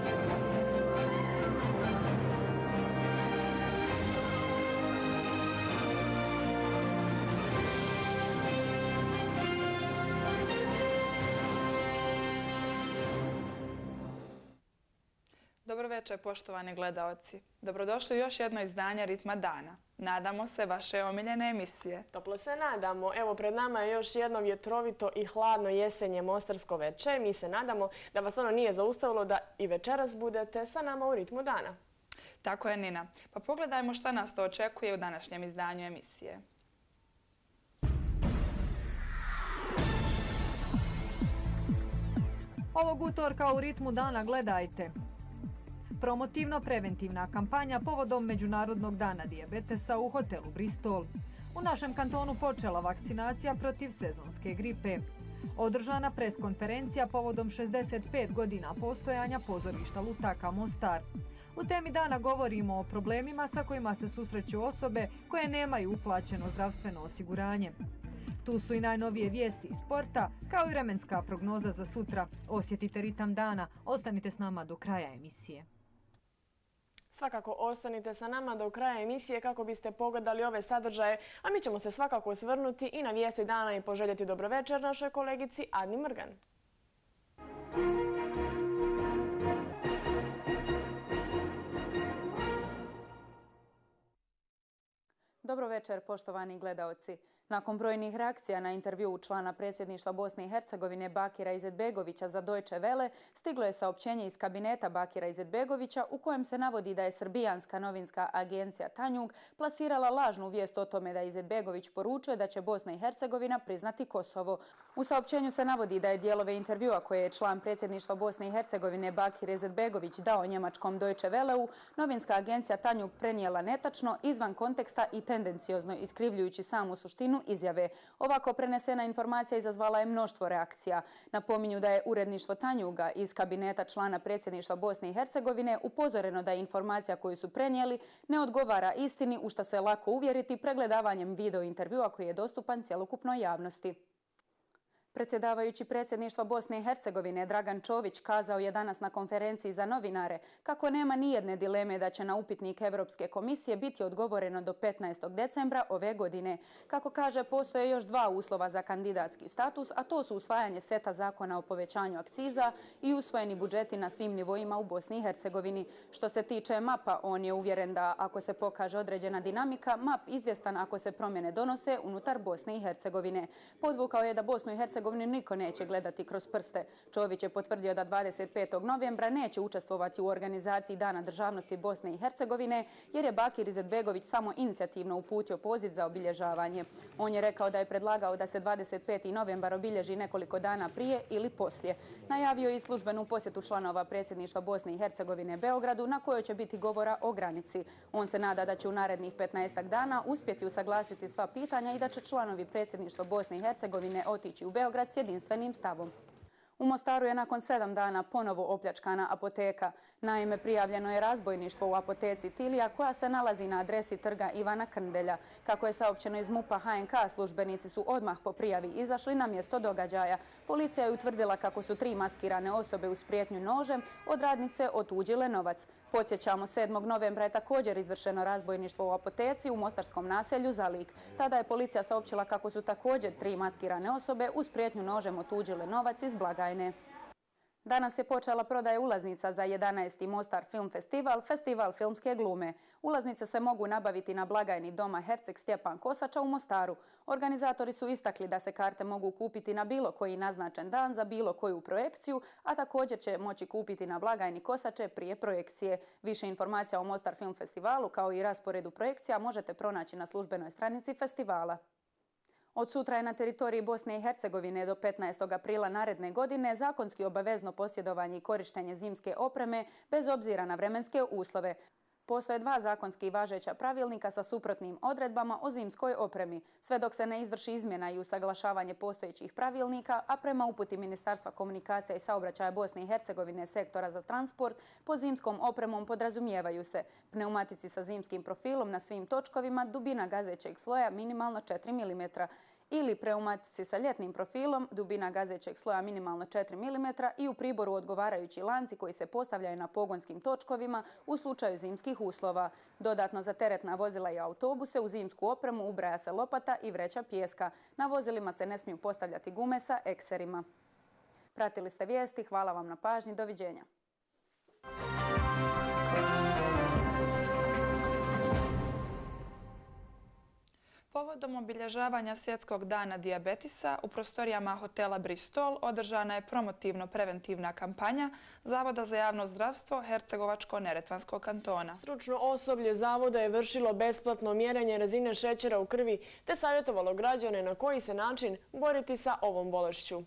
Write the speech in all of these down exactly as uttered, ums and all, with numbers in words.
Dobro večer, poštovani gledaoci. Dobrodošli u još jedno izdanje Ritma dana. Nadamo se vaše omiljene emisije. Toplo se nadamo. Evo, pred nama je još jedno vjetrovito i hladno jesenje mostarsko veče. Mi se nadamo da vas ono nije zaustavilo da i večeras budete sa nama u Ritmu dana. Tako je, Nina. Pa pogledajmo šta nas to očekuje u današnjem izdanju emisije. Ovog utorka u Ritmu dana gledajte. Promotivno-preventivna kampanja povodom Međunarodnog dana dijabetesa u hotelu Bristol. U našem kantonu počela vakcinacija protiv sezonske gripe. Održana preskonferencija povodom šezdeset pet godina postojanja pozorišta Lutaka Mostar. U temi dana govorimo o problemima sa kojima se susreću osobe koje nemaju uplaćeno zdravstveno osiguranje. Tu su i najnovije vijesti iz sporta, kao i vremenska prognoza za sutra. Osjetite ritam dana, ostanite s nama do kraja emisije. Svakako ostanite sa nama do kraja emisije kako biste pogledali ove sadržaje, a mi ćemo se svakako osvrnuti i na vijesti dana i poželjeti dobro večer našoj kolegici Adni Mrgan. Dobro večer, poštovani gledaoci. Nakon brojnih reakcija na intervju člana predsjedništva Bosne i Hercegovine Bakira Izetbegovića za Deutsche Welle, stiglo je saopćenje iz kabineta Bakira Izetbegovića u kojem se navodi da je srbijanska novinska agencija Tanjug plasirala lažnu vijest o tome da Izetbegović poručuje da će Bosna i Hercegovina priznati Kosovo. U saopćenju se navodi da je dijelove intervjua koje je član predsjedništva Bosne i Hercegovine Bakir Izetbegović dao njemačkom Deutsche Welleu, novinska agencija Tanjug prenijela netačno, izvan konteksta i tendenciozno iskrivljujući samu suštinu izjave. Ovako prenesena informacija izazvala je mnoštvo reakcija. Napominju da je uredništvo Tanjuga iz kabineta člana predsjedništva Bosne i Hercegovine upozoreno da je informacija koju su prenijeli ne odgovara istini, u što se lako uvjeriti pregledavanjem video intervjua koji je dostupan cjelokupnoj javnosti. Predsjedavajući predsjedništva Bosne i Hercegovine Dragan Čović kazao je danas na konferenciji za novinare kako nema nijedne dileme da će na upitnik Europske komisije biti odgovoreno do petnaestog decembra ove godine. Kako kaže, postoje još dva uslova za kandidatski status, a to su usvajanje seta zakona o povećanju akciza i usvojeni budžeti na svim nivoima u Bosni i Hercegovini. Što se tiče mapa, on je uvjeren da ako se pokaže određena dinamika, map izvjestan ako se promjene donose unutar Bosne i Hercegovine. Podvukao je da Bosnu i Hercegovinu niko neće gledati kroz prste. Čović je potvrdio da dvadeset petog novembra neće učestvovati u organizaciji Dana državnosti Bosne i Hercegovine jer je Bakir Izetbegović samo inicijativno uputio poziv za obilježavanje. On je rekao da je predlagao da se dvadeset peti novembar obilježi nekoliko dana prije ili poslije. Najavio je i službenu posjetu članova predsjedništva Bosne i Hercegovine Beogradu na kojoj će biti govora o granici. On se nada da će u narednih petnaestak dana uspjeti usaglasiti sva pitanja i da će članovi predsjedništva Bosne i Hercegovine otići u Beograd s jedinstvenim stavom. U Mostaru je nakon sedam dana ponovo opljačkana apoteka. Naime, prijavljeno je razbojništvo u apoteci Tilija koja se nalazi na adresi trga Ivana Krndelja. Kako je saopćeno iz MUP-a H N K, službenici su odmah po prijavi izašli na mjesto događaja. Policija je utvrdila kako su tri maskirane osobe uz prijetnju nožem od radnice otuđile novac. Podsjećamo, sedmog novembra je također izvršeno razbojništvo u apoteci u mostarskom naselju Zalik. Tada je policija saopćila kako su također tri maskirane osobe uz prijetnju nožem otuđile novac iz blagajne. Danas je počela prodaja ulaznica za jedanaesti Mostar Film Festival, festival filmske glume. Ulaznice se mogu nabaviti na blagajni Doma Herceg Stjepan Kosača u Mostaru. Organizatori su istakli da se karte mogu kupiti na bilo koji naznačen dan za bilo koju projekciju, a također će moći kupiti na blagajni Kosače prije projekcije. Više informacija o Mostar Film Festivalu kao i rasporedu projekcija možete pronaći na službenoj stranici festivala. Od sutra je na teritoriji Bosne i Hercegovine do petnaestog aprila naredne godine zakonski obavezno posjedovanje i korištenje zimske opreme bez obzira na vremenske uslove. Postoje dva zakonski važeća pravilnika sa suprotnim odredbama o zimskoj opremi, sve dok se ne izvrši izmjena i usaglašavanje postojećih pravilnika, a prema uputi Ministarstva komunikacija i saobraćaja Bosne i Hercegovine sektora za transport, po zimskom opremom podrazumijevaju se pneumatici sa zimskim profilom na svim točkovima, dubina gazećeg sloja minimalno četiri milimetra, ili pneumatici sa ljetnim profilom, dubina gazećeg sloja minimalno četiri milimetra i u priboru odgovarajući lanci koji se postavljaju na pogonskim točkovima u slučaju zimskih uslova. Dodatno za teretna vozila i autobuse u zimsku opremu ubraja se lopata i vreća pijeska. Na vozilima se ne smiju postavljati gume sa ekserima. Pratili ste vijesti, hvala vam na pažnji, doviđenja. Povodom obilježavanja Svjetskog dana dijabetisa u prostorijama hotela Bristol održana je promotivno-preventivna kampanja Zavoda za javno zdravstvo Hercegovačko-neretvanskog kantona. Stručno osoblje zavoda je vršilo besplatno mjerenje razine šećera u krvi te savjetovalo građane na koji se način boriti sa ovom bolešću.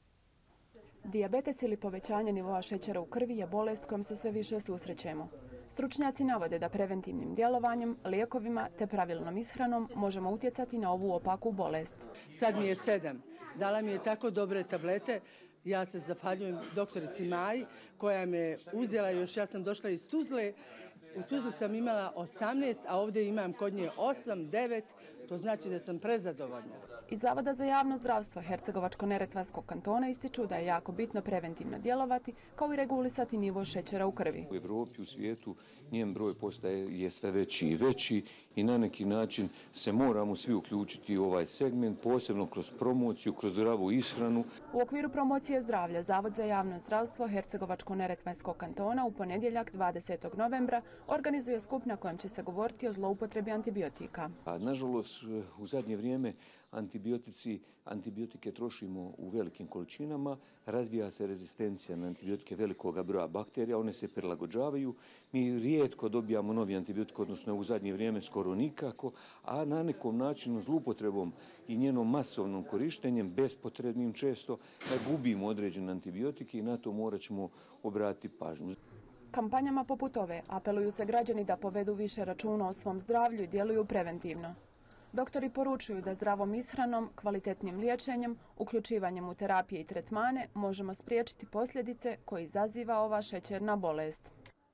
Dijabetes ili povećanje nivoa šećera u krvi je bolest kojom se sve više susrećemo. Stručnjaci navode da preventivnim djelovanjem, lijekovima te pravilnom ishranom možemo utjecati na ovu opaku bolest. Sad mi je sedam. Dala mi je tako dobre tablete. Ja se zahvaljujem doktorici Maji koja me uzela još. Ja sam došla iz Tuzle. U Tuzli sam imala osamnaest, a ovdje imam kod nje osam, devet. To znači da sam prezadovoljna. Iz Zavoda za javno zdravstvo Hercegovačko-neretvanskog kantona ističu da je jako bitno preventivno djelovati kao i regulisati nivo šećera u krvi. U Evropi, u svijetu, njen broj postaje je sve veći i veći i na neki način se moramo svi uključiti u ovaj segment, posebno kroz promociju, kroz zdravu ishranu. U okviru promocije zdravlja Zavod za javno zdravstvo Hercegovačko-neretvanskog kantona u ponedjeljak dvadesetog novembra organizuje skup na kojem će se govoriti o zloupotrebi antibiotika. A nažalost, u zadnje vrijeme antibiotici, antibiotike trošimo u velikim količinama, razvija se rezistencija na antibiotike velikog broja bakterija, one se prilagođavaju. Mi rijetko dobijamo novi antibiotik, odnosno u zadnje vrijeme skoro nikako, a na nekom načinu zlupotrebom i njenom masovnom korištenjem, bespotrebnim često, gubimo određene antibiotike i na to morat ćemo obratiti pažnju. Kampanjama poput ove apeluju se građani da povedu više računa o svom zdravlju i djeluju preventivno. Doktori poručuju da zdravom ishranom, kvalitetnim liječenjem, uključivanjem u terapije i tretmane možemo spriječiti posljedice koje izaziva ova šećerna bolest.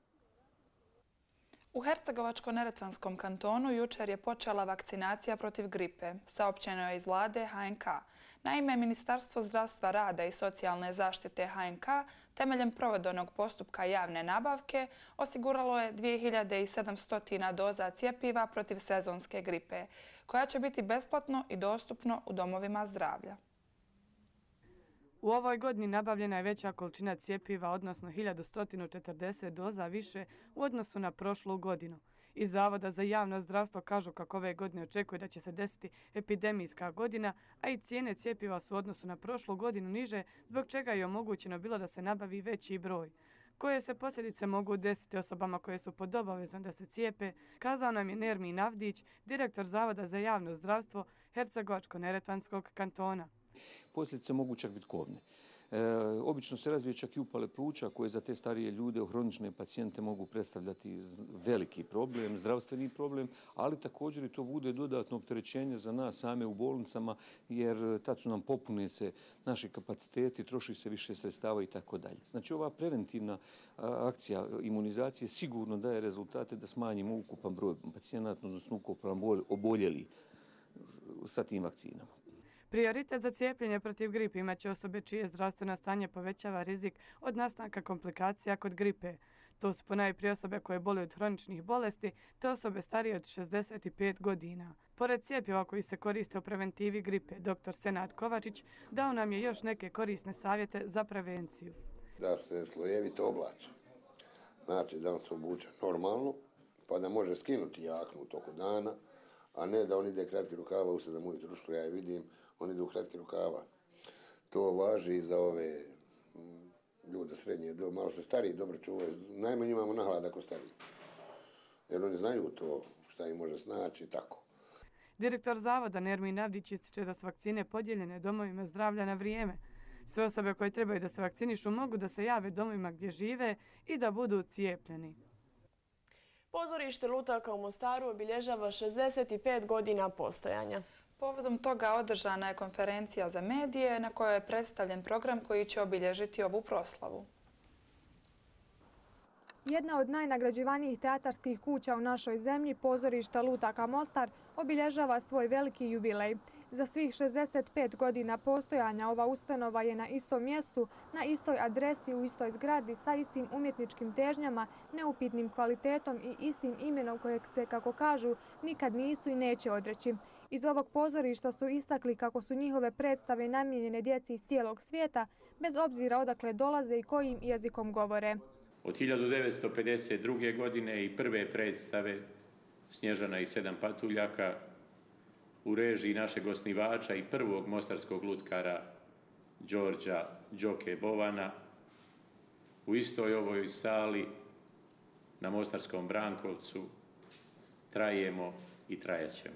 U Hercegovačko-neretvanskom kantonu jučer je počela vakcinacija protiv gripe, saopćeno je iz vlade H N K. Naime, Ministarstvo zdravstva, rada i socijalne zaštite H N K temeljem provedenog postupka javne nabavke osiguralo je dvije hiljade sedamsto doza cjepiva protiv sezonske gripe, koja će biti besplatno i dostupno u domovima zdravlja. U ovoj godini nabavljena je veća količina cjepiva, odnosno hiljadu sto četrdeset doza više u odnosu na prošlu godinu. Iz Zavoda za javno zdravstvo kažu kako ove godine očekuje da će se desiti epidemijska godina, a i cijene cjepiva su u odnosu na prošlu godinu niže, zbog čega je omogućeno bilo da se nabavi veći broj. Koje se posljedice mogu desiti osobama koje su pod obavezom da se cijepe, kazao nam je Nermin Avdić, direktor Zavoda za javno zdravstvo Hercegovačko-neretvanskog kantona. Posljedice mogu čak biti kobne. E, obično se razvije čak i upale pluća koje za te starije ljude, hronične pacijente mogu predstavljati veliki problem, zdravstveni problem, ali također i to bude dodatno opterećenje za nas same u bolnicama jer tad su nam popune se naši kapaciteti, troši se više sredstava i tako dalje. Znači ova preventivna akcija imunizacije sigurno daje rezultate da smanjimo ukupan broj pacijenata, odnosno ukupan broj oboljeli sa tim vakcinama. Prioritet za cijepljenje protiv gripe imat će osobe čije zdravstveno stanje povećava rizik od nastanka komplikacija kod gripe. To su ponajprije osobe koje boluju od hroničnih bolesti te osobe starije od šezdeset pet godina. Pored cijepiva koji se koriste u preventivi gripe, doktor Senad Kovačić dao nam je još neke korisne savjete za prevenciju. Da se slojevito oblači. Znači da on se obuče normalno, pa da može skinuti jaknu u toku dana, a ne da on ide kratki rukava u sedam ujutru, što ja vidim, on ide u kratki rukava. To važi i za ove ljude srednje, malo se stariji dobro čuvaju. Najmanje imamo nahlad ako stariji. Jer oni znaju to šta im može znači i tako. Direktor Zavoda Nermin Avdić ističe da su vakcine podijeljene domovima zdravlja na vrijeme. Sve osobe koje trebaju da se vakcinišu mogu da se jave domovima gdje žive i da budu cijepljeni. Pozorište Lutaka u Mostaru obilježava šezdeset pet godina postojanja. Povodom toga održana je konferencija za medije na kojoj je predstavljen program koji će obilježiti ovu proslavu. Jedna od najnagrađivanijih teatarskih kuća u našoj zemlji, pozorište Lutaka Mostar, obilježava svoj veliki jubilej. Za svih šezdeset pet godina postojanja ova ustanova je na istom mjestu, na istoj adresi, u istoj zgradi, sa istim umjetničkim težnjama, neupitnim kvalitetom i istim imenom kojeg se, kako kažu, nikad nisu i neće odreći. Iz ovog pozorišta su istakli kako su njihove predstave namijenjene djeci iz cijelog svijeta, bez obzira odakle dolaze i kojim jezikom govore. Od hiljadu devetsto pedeset druge. godine i prve predstave Snježana i sedam patuljaka u režiji našeg osnivača i prvog mostarskog lutkara Đorđa Đoke Bovana u istoj ovoj sali na Mostarskom Brankovcu trajemo i trajaćemo.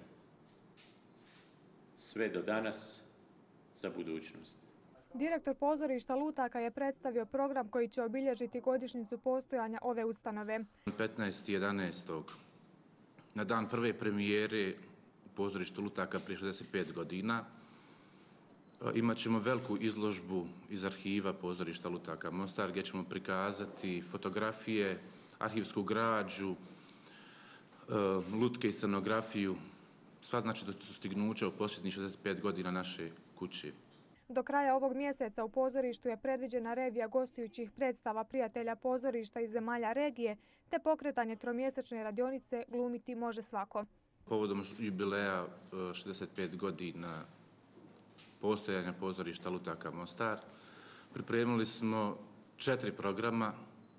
Sve do danas za budućnost. Direktor pozorišta Lutaka je predstavio program koji će obilježiti godišnjicu postojanja ove ustanove. petnaestog jedanaestog na dan prve premijere u pozorištu Lutaka prije šezdeset pet godina imat ćemo veliku izložbu iz arhiva pozorišta Lutaka Mostar gdje ćemo prikazati fotografije, arhivsku građu, lutke i scenografiju, sva znači dostignuća u posljednjih šezdeset pet godina naše kuće. Do kraja ovog mjeseca u pozorištu je predviđena revija gostujućih predstava prijatelja pozorišta iz zemalja regije, te pokretanje tromjesečne radionice Glumiti može svako. Povodom jubileja šezdeset pet godina postojanja pozorišta Lutaka Mostar pripremili smo četiri programa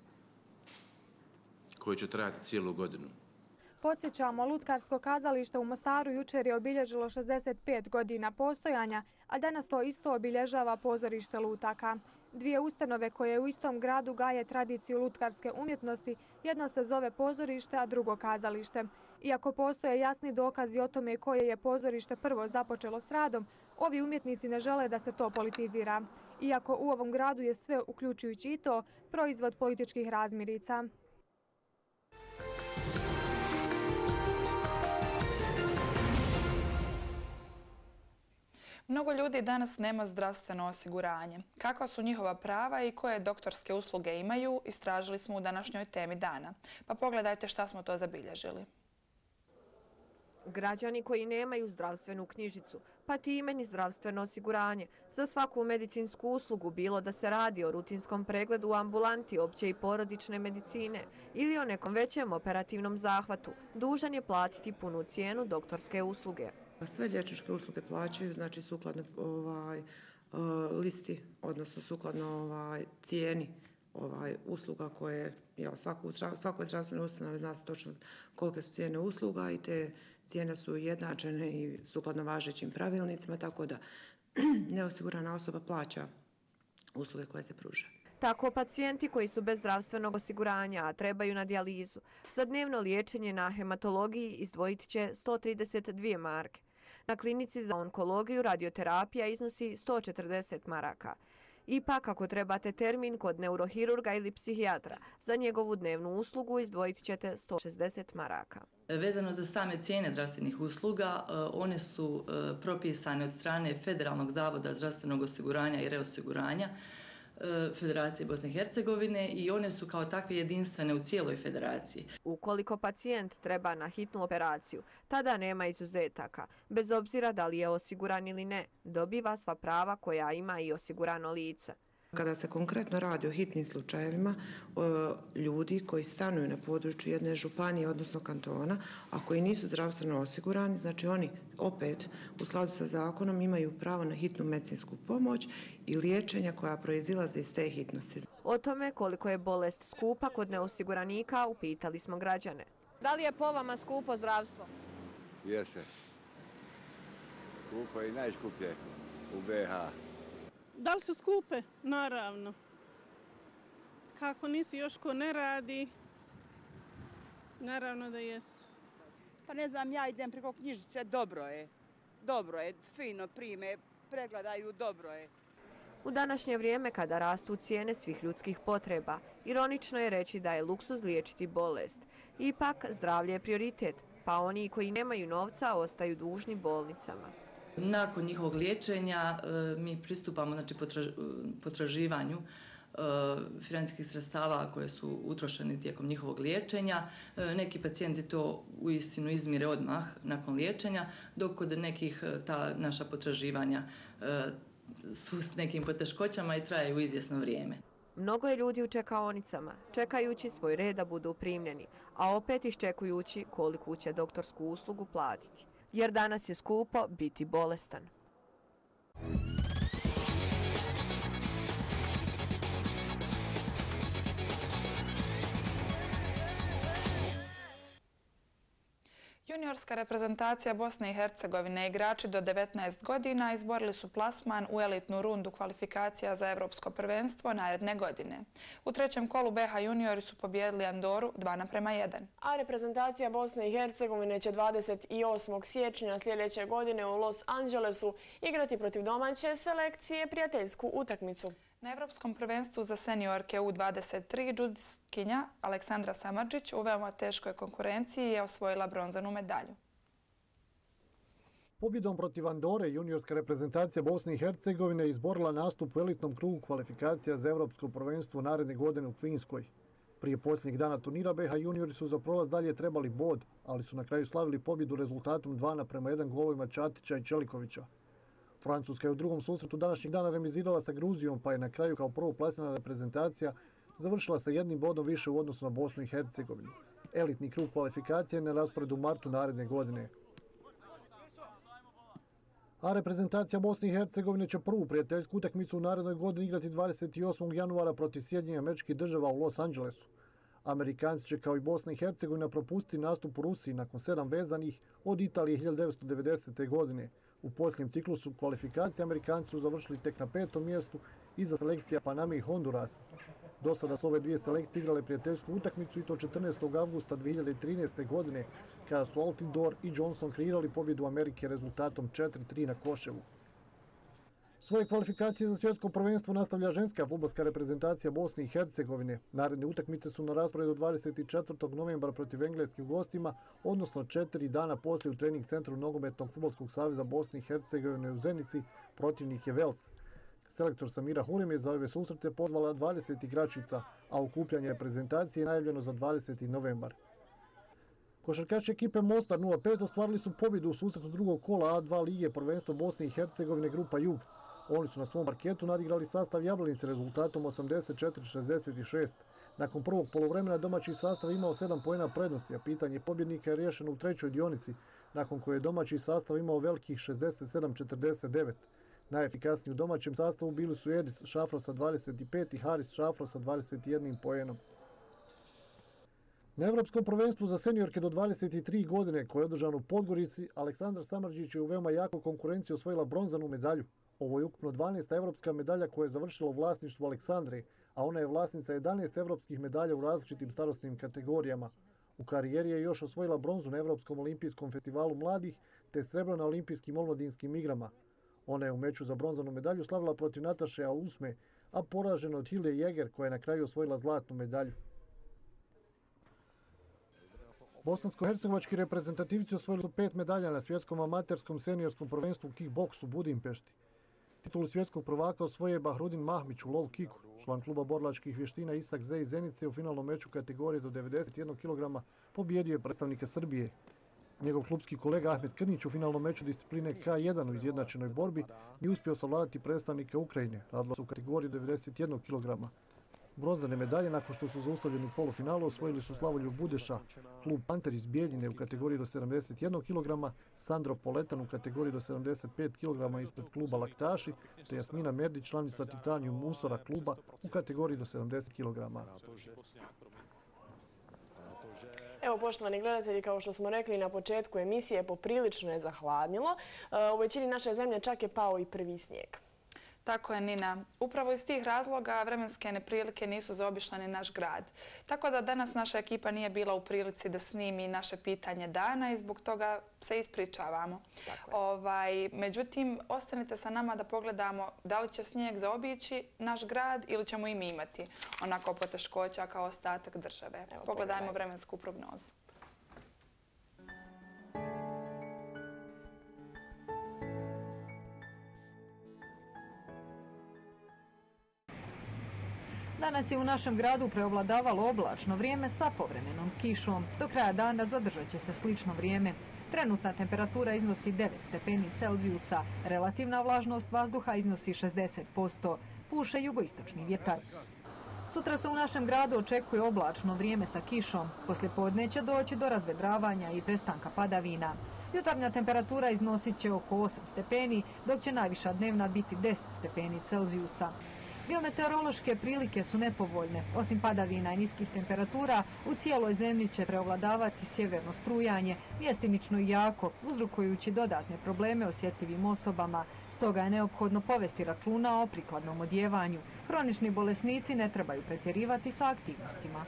koji će trajati cijelu godinu. Podsjećamo, Lutkarsko kazalište u Mostaru jučer je obilježilo šezdeset pet godina postojanja, a danas to isto obilježava pozorište Lutaka. Dvije ustanove koje u istom gradu gaje tradiciju lutkarske umjetnosti, jedno se zove pozorište, a drugo kazalište. Iako postoje jasni dokazi o tome koje je pozorište prvo započelo s radom, ovi umjetnici ne žele da se to politizira. Iako u ovom gradu je sve, uključujući i to, proizvod političkih razmirica. Mnogo ljudi danas nema zdravstveno osiguranje. Kakva su njihova prava i koje doktorske usluge imaju, istražili smo u današnjoj temi dana. Pa pogledajte šta smo to zabilježili. Građani koji nemaju zdravstvenu knjižicu, pa time ni zdravstveno osiguranje, za svaku medicinsku uslugu, bilo da se radi o rutinskom pregledu u ambulanti opće i porodične medicine ili o nekom većem operativnom zahvatu, dužan je platiti punu cijenu doktorske usluge. Sve liječničke usluge plaćaju, znači sukladno ovaj, listi, odnosno sukladno ovaj, cijeni ovaj, usluga koje, jel, svaku, svakoj zdravstvenoj ustanovi zna se točno kolike su cijene usluga i te cijene su jednačene i sukladno važećim pravilnicima, tako da neosigurana osoba plaća usluge koje se pružaju. Tako pacijenti koji su bez zdravstvenog osiguranja, a trebaju na dijalizu, za dnevno liječenje na hematologiji izdvojit će sto trideset dvije marke. Na klinici za onkologiju radioterapija iznosi sto četrdeset maraka. Ipak, ako trebate termin kod neurohirurga ili psihijatra, za njegovu dnevnu uslugu izdvojit ćete sto šezdeset maraka. Vezano za same cijene zdravstvenih usluga, one su propisane od strane Federalnog zavoda zdravstvenog osiguranja i reosiguranja Federacije Bosne i Hercegovine i one su kao takve jedinstvene u cijeloj federaciji. Ukoliko pacijent treba na hitnu operaciju, tada nema izuzetaka. Bez obzira da li je osiguran ili ne, dobiva sva prava koja ima i osigurano lice. Kada se konkretno radi o hitnim slučajevima, ljudi koji stanuju na području jedne županije, odnosno kantona, a koji nisu zdravstveno osigurani, znači oni opet u skladu sa zakonom imaju pravo na hitnu medicinsku pomoć i liječenja koja proizilaze iz te hitnosti. O tome koliko je bolest skupa kod neosiguranika upitali smo građane. Da li je po vama skupo zdravstvo? Jeste. Skupo i najskuplje u be ha. Da li su skupe? Naravno. Kako nisi još ko ne radi, naravno da jesu. Pa ne znam, ja idem preko knjižice, dobro je. Dobro je, fino prime, pregledaju, dobro je. U današnje vrijeme kada rastu cijene svih ljudskih potreba, ironično je reći da je luksuz liječiti bolest. Ipak, zdravlje je prioritet, pa oni koji nemaju novca ostaju dužni bolnicama. Nakon njihovog liječenja mi pristupamo znači, potraživanju financijskih sredstava koje su utrošeni tijekom njihovog liječenja. Neki pacijenti to uistinu izmire odmah nakon liječenja, dok kod nekih ta naša potraživanja su s nekim poteškoćama i traju izvjesno vrijeme. Mnogo je ljudi u čekaonicama, čekajući svoj red da budu primljeni, a opet iščekujući koliku će doktorsku uslugu platiti. Jer danas je skupo biti bolestan. Juniorska reprezentacija Bosne i Hercegovine, igrači do devetnaest godina, izborili su plasman u elitnu rundu kvalifikacija za Evropsko prvenstvo naredne godine. U trećem kolu B H juniori su pobijedili Andoru dva naprema jedan. A reprezentacija Bosne i Hercegovine će dvadeset osmog siječnja sljedeće godine u Los Angelesu igrati protiv domaće selekcije prijateljsku utakmicu. Na Evropskom prvenstvu za seniorke U dvadeset tri džudiskinja Aleksandra Samardžić u veoma teškoj konkurenciji je osvojila bronzanu medalju. Pobjedom protiv Andore juniorska reprezentacija Bosne i Hercegovine izborila nastup u elitnom krugu kvalifikacija za Evropsko prvenstvo naredne godine u Finskoj. Prije posljednjeg dana turnira B H juniori su za prolaz dalje trebali bod, ali su na kraju slavili pobjedu rezultatom dva naprema jedan golovima Čatića i Čelikovića. Francuska je u drugom susretu današnjeg dana remizirala sa Gruzijom, pa je na kraju kao prvo plasirana reprezentacija završila sa jednim bodom više u odnosu na Bosnu i Hercegovinu. Elitni krug kvalifikacije je na rasporedu u martu naredne godine. A reprezentacija Bosne i Hercegovine će prvu prijateljsku utakmicu u narednoj godini igrati dvadeset osmog januara protiv Sjedinjenih Američkih Država u Los Angelesu. Amerikanci će kao i Bosna i Hercegovina propustiti nastup u Rusiji nakon sedam vezanih od Italije hiljadu devetsto devedesete. godine. U posljednjem ciklusu kvalifikacije Amerikanci su završili tek na petom mjestu iza selekcija Paname i Hondurasa. Do sada su ove dvije selekcije igrale prijateljsku utakmicu i to četrnaestog avgusta dvije hiljade trinaeste. godine kada su Altidor i Johnson kreirali pobjedu Amerike rezultatom četiri tri na Koševu. Svoje kvalifikacije za svjetsko prvenstvo nastavlja ženska fudbalska reprezentacija Bosne i Hercegovine. Naredne utakmice su na rasporedu dvadeset četvrtog novembra protiv engleskih gostima, odnosno četiri dana poslije u trening centru Nogometnog fudbalskog saveza Bosne i Hercegovine u Zenici, protivnik je Vels. Selektor Samira Hurem je za ove susrete pozvala dvadeset igračica, a okupljanje reprezentacije je najavljeno za dvadeseti novembar. Košarkaši ekipe Mostar nula pet ostvarili su pobjedu u susretu drugog kola A dva lige prvenstva Bosne i Hercegovine grupa Jug. Oni su na svom parketu nadigrali sastav Jablanice rezultatom osamdeset četiri šezdeset šest. Nakon prvog poluvremena domaći sastav imao sedam poena prednosti, a pitanje pobjednika je riješeno u trećoj dionici, nakon koje je domaći sastav imao velikih šezdeset sedam četrdeset devet. Najefikasniji u domaćem sastavu bili su Edis Šafro sa dvadeset pet i Haris Šafro sa dvadeset jedan poenom. Na Evropskom prvenstvu za seniorke do dvadeset tri godine koje je održano u Podgorici, Aleksandar Samardžić je u veoma jakoj konkurenciji osvojila bronzanu medalju. Ovo je ukupno dvanaesta evropska medalja koja je završila u vlasništvu Aleksandre, a ona je vlasnica jedanaest evropskih medalja u različitim starosnim kategorijama. U karijeri je još osvojila bronzu na Evropskom olimpijskom festivalu mladih te srebro na olimpijskim omladinskim igrama. Ona je u meču za bronzanu medalju slavila protiv Nataše Ausme, a poražena od Hilde Jäger koja je na kraju osvojila zlatnu medalju. Bosansko-hercegovački reprezentativci osvojili su pet medalja na svjetskom amaterskom seniorskom prvenstvu u kickboksu u Budimpešti. Titulu svjetskog prvaka osvojio je Bahrudin Mahmić u low kicku. Član kluba borilačkih vještina Isak Zej iz Zenice u finalnom meču kategorije do devedeset jednog kilograma pobijedio je predstavnika Srbije. Njegov klubski kolega Ahmet Krnić u finalnom meču discipline K jedan u izjednačenoj borbi je uspio savladati predstavnika Ukrajine. Radilo se u kategoriji devedeset jednog kilograma. Bronzane medalje nakon što su zaustavljeni u polufinalu osvojili su Slavoljub Budeša, klub Panter iz Bijeljine u kategoriji do sedamdeset jednog kilograma, Sandro Poletan u kategoriji do sedamdeset pet kilograma ispred kluba Laktaši, te Jasmina Merdić, članica Titanijum Musora kluba u kategoriji do sedamdeset kilograma. Evo, poštovani gledatelji, kao što smo rekli na početku emisije, poprilično je zahladnilo. U većini naše zemlje čak je pao i prvi snijeg. Tako je, Nina. Upravo iz tih razloga vremenske neprilike nisu zaobišle ni naš grad. Tako da danas naša ekipa nije bila u prilici da snimi naše pitanje dana i zbog toga se ispričavamo. Ovaj, međutim, ostanite sa nama da pogledamo da li će snijeg zaobići naš grad ili ćemo i mi imati onako poteškoća kao ostatak države. Evo, pogledajmo vremensku prognozu. Danas je u našem gradu preovladavalo oblačno vrijeme sa povremenom kišom. Do kraja dana zadržat će se slično vrijeme. Trenutna temperatura iznosi devet stepeni Celzijusa, relativna vlažnost vazduha iznosi šezdeset posto, puše jugoistočni vjetar. Sutra se u našem gradu očekuje oblačno vrijeme sa kišom. Poslijepodne će doći do razvedravanja i prestanka padavina. Jutarnja temperatura iznosit će oko osam stepeni, dok će najviša dnevna biti deset stepeni Celzijusa. Biometeorološke prilike su nepovoljne. Osim padavina i niskih temperatura, u cijeloj zemlji će preovladavati sjeverno strujanje, mjestimično i jako, uzrokujući dodatne probleme osjetljivim osobama. Stoga je neophodno povesti računa o prikladnom odjevanju. Hronični bolesnici ne trebaju pretjerivati sa aktivnostima.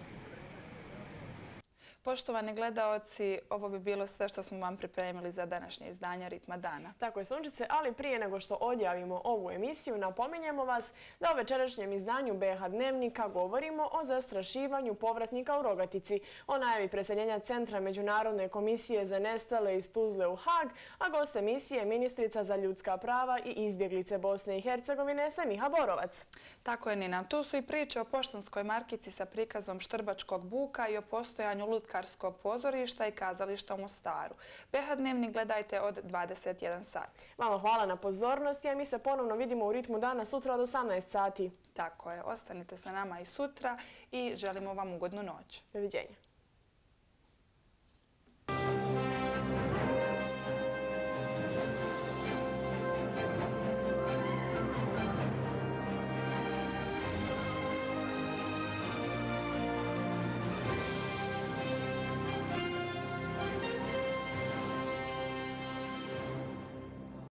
Poštovani gledaoci, ovo bi bilo sve što smo vam pripremili za današnje izdanje Ritma dana. Tako je, Sunčice, ali prije nego što odjavimo ovu emisiju, napominjemo vas da u večerašnjem izdanju B H Dnevnika govorimo o zastrašivanju povratnika u Rogatici, o najavi preseljenja Centra Međunarodne komisije za nestale iz Tuzle u Hag, a gost emisije je ministrica za ljudska prava i izbjeglice Bosne i Hercegovine Semiha Borovac. Tako je, Nina. Tu su i priče o poštanskoj markici sa prikazom štrbačkog buka i o postojanju lutkarskog pozorišta i kazališta u Mostaru. B H Dnevnik gledajte od dvadeset jedan sat. Vama hvala na pozornosti, a mi se ponovno vidimo u Ritmu dana sutra od osamnaest sati. Tako je. Ostanite sa nama i sutra i želimo vam ugodnu noć. Doviđenja.